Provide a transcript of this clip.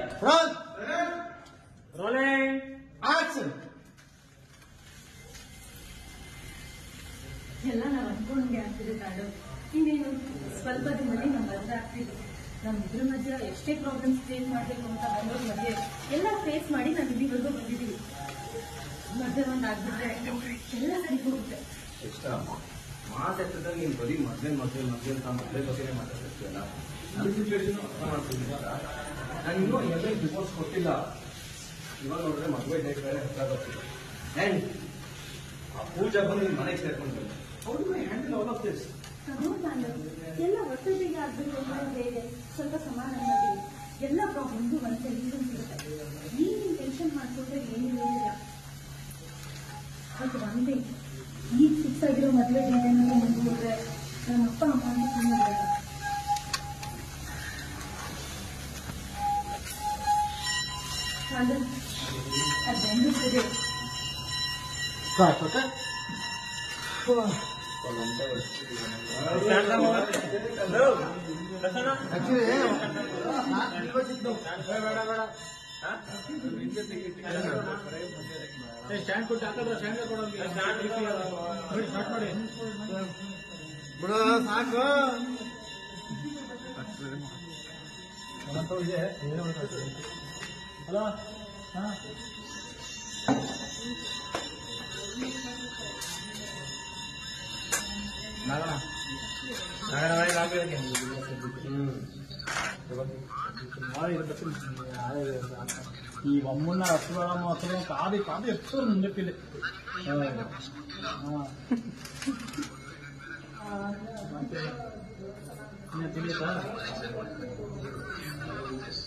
Rolling action. ಎಲ್ಲ ನಾವು ಅನ್ಕೊಂಡಂಗೆ ಆಗ್ತಿದೆ ತಾಡು. ಇನ್ನೇನು ಸ್ವಲ್ಪ ದಿನದಲ್ಲಿ ನಮ್ಮ ಮದುವೆ ಆಗ್ತಿದೆ. ನಮ್ಮಿದ್ರ ಮಧ್ಯೆ ಎಷ್ಟೇ ಪ್ರಾಬ್ಲಮ್ಸ್ ಫೇಸ್ ಮಾಡ್ಬೇಕು ಅಂತ ಬಂದೋರ್ ಮಧ್ಯೆ ಎಲ್ಲ ಫೇಸ್ ಮಾಡಿ ನಾವು ಇಲ್ಲಿವರೆಗೂ ಬಂದಿದ್ದೀವಿ. ಮದುವೆ ಒಂದು ಆಗ್ಬಿಟ್ರೆ ಎಲ್ಲ ಸರಿ ಹೋಗುತ್ತೆ. ಮಾತಾಡ್ತಿದ್ದಾಗ ನೀನು ಬರೀ ಮದ್ವೆ ಅಂತ ಮದ್ವೆ ಬಗ್ಗೆನೇ ಮಾತಾಡ್ತಿರ್ತೀಯಲ್ಲ. ನನ್ನ ಸಿಚುವೇಶನ್ ಅರ್ಥ ಮಾಡ್ತಿದ್ದೀರ. ನಾನು ಇನ್ನೂ ಎಲ್ಲೇ ಡಿವೋರ್ಸ್ ಕೊಟ್ಟಿಲ್ಲ. ಇವಾಗ ನೋಡಿದ್ರೆ ಮದುವೆ ಡೇಟ್ ಬೇರೆ ಹತ್ರ ಬರ್ತಿದೆ. ಆ್ಯಂಡ್ ಆ ಪೂಜಾ ಬಂದು ನಿನ್ನ ಮನೆಗೆ ಸೇರ್ಕೊಂಡು how do I handle all of this? ಎಲ್ಲ ಒಟ್ಟೊಟ್ಟಿಗೆ ಆಗ್ಬೇಕು ಅನ್ನೋದು ಹೇಗೆ? ಸ್ವಲ್ಪ ಸಮಾಧಾನವಾಗಿ ಎಲ್ಲ ಪ್ರಾಬ್ಲಮ್ಗೂ ಒಂದು ಸೊಲ್ಯೂಷನ್ ಸಿಗುತ್ತೆ. ನೀನು ಟೆನ್ಷನ್ ಮಾಡ್ಕೊಂಡ್ರೆ ಏನು ಇಲ್ಲ. ಅದು ಒಂದೇ ಈಗ ಫಿಕ್ಸ್ ಆಗಿರೋ ಮದುವೆ ಡೇಟ್ ಏನಾದ್ರು ಮುಂದುವರೆದ್ರೆ ನಮ್ಮ ಅಪ್ಪ ಅಮ್ಮ ಅಂತ ಸುಮ್ಮನೆ ಅದು ಬಂದಿರ್ತದೆ. ಸ್ಟ್ಯಾಂಡ್ ಕೊಟ್ಟು ಹಾಕಿದ್ರೆ ಸ್ಟ್ಯಾಂಡ್ ಕೊಡೋದು ಸ್ಟಾರ್ಟ್ ಮಾಡಿ ಬಿಡು ಸಾಕು. ಹಲೋ ఈ బొమ్మన్న రసవడం అసలు కాదు కాదు ఎప్పుడు ముందు పిల్లి తెలియదా